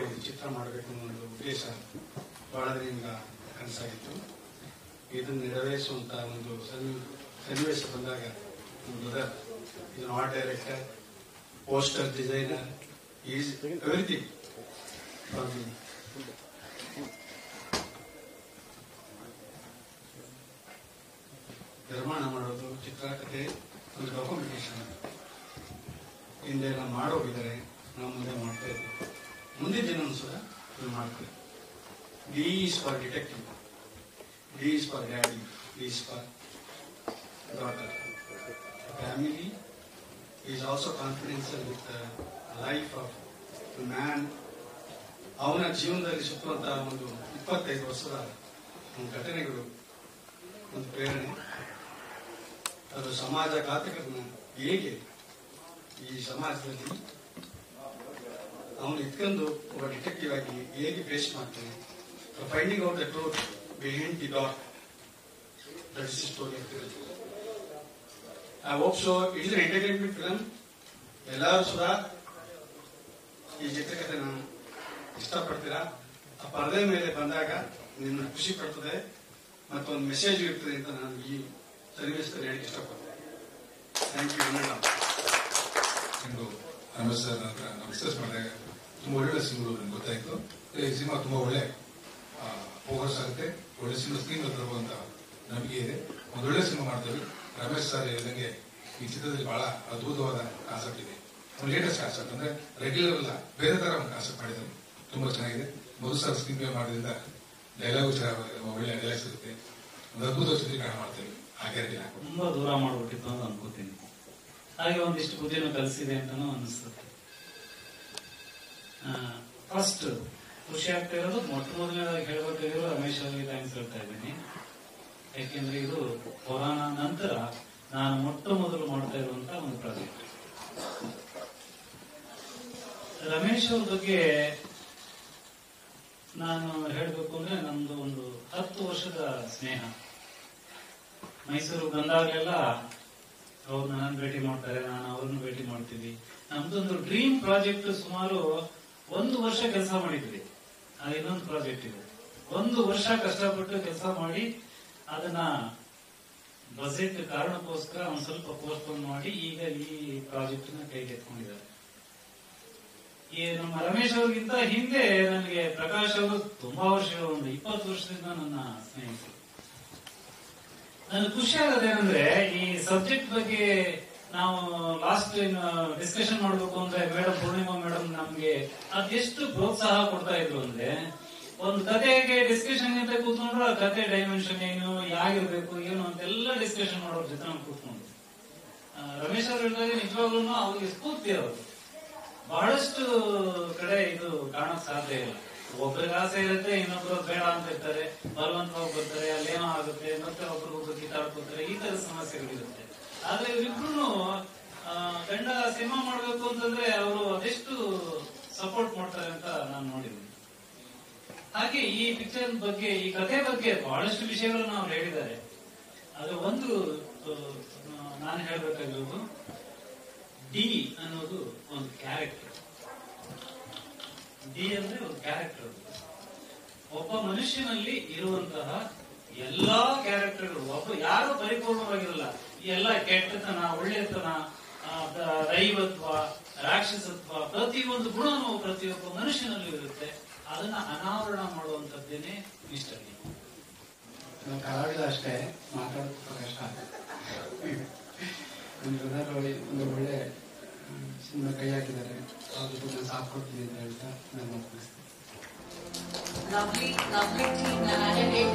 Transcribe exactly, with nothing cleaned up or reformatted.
ಒಂದು ಚಿತ್ರ ಮಾಡಬೇಕು ಅನ್ನೋ ಉದ್ದೇಶ ಬಹಳ ದಿನದಿಂದ ಕನಸಾಗಿತ್ತು. ಇದನ್ನು ನೆರವೇರಿಸುವಂತ ಒಂದು ಸನ್ನಿವೇಶ ಬಂದಾಗ brother is an art director, poster designer, he is everything for me. ನಿರ್ಮಾಣ ಮಾಡೋದು, ಚಿತ್ರಕಥೆ, ಒಂದು ಡಾಕ್ಯುಮೆಂಟೇಶನ್ ಹಿಂದೆ ನಾವು ಮಾಡೋಗಿದ್ದಾರೆ, ನಾವು ಮುಂದೆ ಮಾಡ್ತಾ ಇದ್ದೀವಿ. ಮುಂದಿನ ದಿನ ಸಹ ಇದು ಮಾಡ್ತೀವಿ. D is for detective, D is for daddy, D is for daughter. Family is also confidential with the life of the man. ಅವನ ಜೀವನದಲ್ಲಿ ಸುತ್ತುವಂತಹ ಒಂದು ಇಪ್ಪತ್ತೈದು ವರ್ಷದ ಒಂದು ಘಟನೆಗಳು ಒಂದು ಪ್ರೇರಣೆ. ಅದು ಸಮಾಜ ಘಾತಕರನ್ನ ಹೇಗೆ ಈ ಸಮಾಜದಲ್ಲಿ ಅವನು ಇಟ್ಕೊಂಡು ಒಬ್ಬ ಡಿಟೆಕ್ಟಿವ್ ಆಗಿ ಹೇಗೆ ಫೇಸ್ ಮಾಡ್ತಾನೆ, finding out the truth behind the dark. That is the story of the film. I hope so. It is an entertainment film. ಎಲ್ಲರೂ ಸುಧಾ ಈ ಚಿತ್ರಕಥೆನ ಇಷ್ಟಪಡ್ತೀರಾ. ಆ ಪರದೆ ಮೇಲೆ ಬಂದಾಗ ನಿನ್ನ ಖುಷಿ ಪಡ್ತದೆ ಮತ್ತೊಂದು ಮೆಸೇಜ್ ಇರ್ತದೆ ಅಂತ ನಾನು ಈ ಸನ್ನಿವೇಶದಲ್ಲಿ ಹೇಳಕ್ಕೆ ಇಷ್ಟಪಡ್ತೇನೆ. Thank you. ಇಂದು ರಮೇಶ್ ಸರ್ ಹತ್ರ ನಾವು ಡಿಸ್ಕಸ್ ಮಾಡಿದಾಗ ತುಂಬಾ ಒಳ್ಳೆ ಸಿನಿಮಾಗಳು ನಮ್ಗೆ ಗೊತ್ತಾಯ್ತು. ಈ ಸಿನಿಮಾ ತುಂಬಾ ಒಳ್ಳೆ ಫೋಕಸ್ ಆಗುತ್ತೆ, ಒಳ್ಳೆ ಸಿನಿಮಾ ಸ್ಕ್ರೀನ್ ತರಬಹುದು ನಂಬಿಕೆ ಇದೆ. ಒಂದು ಒಳ್ಳೆ ಸಿನಿಮಾ ಮಾಡ್ತೇವೆ. ರಮೇಶ್ ಸರ್ ಹೇಳಿದಂಗೆ ಈ ಚಿತ್ರದಲ್ಲಿ ಬಹಳ ಅದ್ಭುತವಾದ ಕಾನ್ಸೆಪ್ಟ್ ಇದೆ. ಒಂದು ಲೇಟೆಸ್ಟ್ ಕಾನ್ಸೆಪ್ಟ್ ಅಂದ್ರೆ ರೆಗ್ಯುಲರ್ ಅಲ್ಲ, ಬೇರೆ ತರ ಒಂದು ಕಾನ್ಸೆಪ್ಟ್ ಮಾಡಿದ್ದಾರೆ. ತುಂಬಾ ಚೆನ್ನಾಗಿದೆ. ಮೊದಲು ಸರ್ ಸ್ಕ್ರೀನ್ ಪ್ಲೇ ಮಾಡೋದ್ರಿಂದ ಡೈಲಾಗು ಒಳ್ಳೆ ಡೈಲಾಗ್ಸ್ ಇರುತ್ತೆ. ಒಂದು ಅದ್ಭುತ ಚಿತ್ರೀಕರಣ ಮಾಡ್ತೇವೆ. ಹಾಗೆ ತುಂಬಾ ದೂರ ಮಾಡ್ಬಿಟ್ಟಿತ್ತು ಅಂತ ಅನ್ಕೋತೀನಿ. ಹಾಗೆ ಒಂದಿಷ್ಟು ಬುದ್ಧಿನೂ ಕಲಿಸಿದೆ ಅಂತಾನು ಅನಿಸ್ತದೆ. ಫಸ್ಟ್ ಖುಷಿ ಆಗ್ತಾ ಇರೋದು, ಮೊಟ್ಟ ಮೊದಲನೇದಾಗಿ ಹೇಳ್ಬೇಕಾಗಿರೋ ರಮೇಶ್ ಅವರಿಗೆ ಥ್ಯಾಂಕ್ಸ್ ಹೇಳ್ತಾ ಇದ್ದೀನಿ. ಯಾಕೆಂದ್ರೆ ಇದು ಕೊರೋನಾ ನಂತರ ನಾನು ಮೊಟ್ಟ ಮೊದಲು ಮಾಡ್ತಾ ಇರುವಂತಹ ಒಂದು ಪ್ರಾಜೆಕ್ಟ್. ರಮೇಶ್ ಅವ್ರ ಬಗ್ಗೆ ನಾನು ಹೇಳ್ಬೇಕು ಅಂದ್ರೆ ನಮ್ದು ಒಂದು ಹತ್ತು ವರ್ಷದ ಸ್ನೇಹ. ಮೈಸೂರು ಬಂದಾಗಲೆಲ್ಲ ಅವ್ರು ನನ್ನ ಭೇಟಿ ಮಾಡ್ತಾರೆ, ನಾನು ಅವ್ರನ್ನ ಭೇಟಿ ಮಾಡ್ತೀವಿ. ನಮ್ದೊಂದು ಡ್ರೀಮ್ ಪ್ರಾಜೆಕ್ಟ್ ಸುಮಾರು ಒಂದು ವರ್ಷ ಕೆಲಸ ಮಾಡಿದ್ವಿ. ಅದು ಇನ್ನೊಂದು ಪ್ರಾಜೆಕ್ಟ್ ಇದೆ. ಒಂದು ವರ್ಷ ಕಷ್ಟಪಟ್ಟು ಕೆಲಸ ಮಾಡಿ ಅದನ್ನ ಬಜೆಟ್ ಕಾರಣಕ್ಕೋಸ್ಕರ ಒಂದ್ ಸ್ವಲ್ಪ ಪೋಸ್ಟ್ಪೋನ್ ಮಾಡಿ ಈಗ ಈ ಪ್ರಾಜೆಕ್ಟ್ ನ ಕೈಗೆ ಎತ್ಕೊಂಡಿದ್ದಾರೆ. ಈ ನಮ್ಮ ರಮೇಶ್ ಅವ್ರಿಗಿಂತ ಹಿಂದೆ ನನಗೆ ಪ್ರಕಾಶ್ ಅವರು ತುಂಬಾ ವರ್ಷಗಳು, ಒಂದು ಇಪ್ಪತ್ತು ವರ್ಷದಿಂದ ನನ್ನ ಸ್ನೇಹಿತರು. ನನಗೆ ಖುಷಿ ಆಗೋದೇನಂದ್ರೆ ಈ ಸಬ್ಜೆಕ್ಟ್ ಬಗ್ಗೆ ನಾವು ಲಾಸ್ಟ್ ಡಿಸ್ಕಷನ್ ಮಾಡ್ಬೇಕು ಅಂದ್ರೆ ಮೇಡಮ್ ಪೂರ್ಣಿಮಾ ಮೇಡಮ್ ನಮ್ಗೆ ಅದೆಷ್ಟು ಪ್ರೋತ್ಸಾಹ ಕೊಡ್ತಾ ಇದ್ರು ಅಂದ್ರೆ, ಒಂದು ಕತೆಗೆ ಡಿಸ್ಕಷನ್ ಅಂತ ಕೂತ್ಕೊಂಡ್ರು ಆ ಕತೆ ಡೈಮೆನ್ಷನ್ ಏನು, ಯಾಗಿರ್ಬೇಕು ಏನು ಅಂತೆಲ್ಲ ಡಿಸ್ಕಷನ್ ಮಾಡೋರ್ ಜೊತೆ ನಾವು ಕೂತ್ಕೊಂಡು. ರಮೇಶ್ ಅವ್ರು ಹೇಳಿದಾಗ ನಿಜವಾಗ್ಲೂ ಅವ್ರಿಗೆ ಸ್ಫೂರ್ತಿ ಅವರು. ಬಹಳಷ್ಟು ಕಡೆ ಇದು ಕಾಣಕ್ ಸಾಧ್ಯ ಇಲ್ಲ. ಒಬ್ರಿಗೆ ಆಸೆ ಇರುತ್ತೆ, ಇನ್ನೊಬ್ರು ಬೇಡ ಅಂತ ಇರ್ತಾರೆ, ಬಲವಂತವಾಗಿ ಬರ್ತಾರೆ, ಅಲ್ಲೇನೋ ಆಗುತ್ತೆ, ಮತ್ತೆ ಒಬ್ರಿಗೊಬ್ರು ಕಿತ್ತಾಡ್ಕೋತಾರೆ, ಈ ತರ ಸಮಸ್ಯೆಗಳಿರುತ್ತೆ. ಆದ್ರೆ ಇವರಿಬ್ರು ಗಂಡ ಸಿನಿಮಾ ಮಾಡ್ಬೇಕು ಅಂತಂದ್ರೆ ಅವರು ಅದೆಷ್ಟು ಸಪೋರ್ಟ್ ಮಾಡ್ತಾರೆ ಅಂತ ನಾನು ನೋಡಿದ್ದೀನಿ. ಹಾಗೆ ಈ ಪಿಕ್ಚರ್ ಬಗ್ಗೆ, ಈ ಕಥೆ ಬಗ್ಗೆ ಬಹಳಷ್ಟು ವಿಷಯಗಳನ್ನು ಅವ್ರು ಹೇಳಿದ್ದಾರೆ. ಅದು ಒಂದು ನಾನು ಹೇಳ್ಬೇಕಾಗಿರೋದು, ಡಿ ಅನ್ನೋದು ಒಂದು ಕ್ಯಾರೆಕ್ಟರ್. ಡಿ ಅಂದ್ರೆ ಒಂದು ಕ್ಯಾರೆಕ್ಟರ್. ಒಬ್ಬ ಮನುಷ್ಯನಲ್ಲಿ ಇರುವಂತಹ ಎಲ್ಲಾ ಕ್ಯಾರೆಕ್ಟರ್ಗಳು, ಒಬ್ಬ ಯಾರು ಪರಿಪೂರ್ಣವಾಗಿರಲ್ಲ. ಎಲ್ಲ ಕೆಟ್ಟತನ, ಒಳ್ಳೆತನ, ದೈವತ್ವ, ರಾಕ್ಷಸತ್ವ, ಪ್ರತಿಯೊಂದು ಗುಣನೂ ಪ್ರತಿಯೊಬ್ಬ ಮನುಷ್ಯನಲ್ಲಿ ಇರುತ್ತೆ. ಅದನ್ನ ಅನಾವರಣ ಮಾಡುವಂತದ್ದೇನೆ ಮಿಸ್ಟರ್ ಡಿ. ಕಲಾವಿದ ಅಷ್ಟೇ ಮಾತಾಡೋದು ಕಷ್ಟ. ಒಂದು ಒಳ್ಳೆ ಸಿನಿಮಾ ಕೈ ಹಾಕಿದ್ದಾರೆ, ಅದಕ್ಕೆ ಸಾಥ್ ಕೊಡ್ತೀನಿ ಅಂತ ಹೇಳ್ತಾ ನಾನು Lovely, lovely team, and I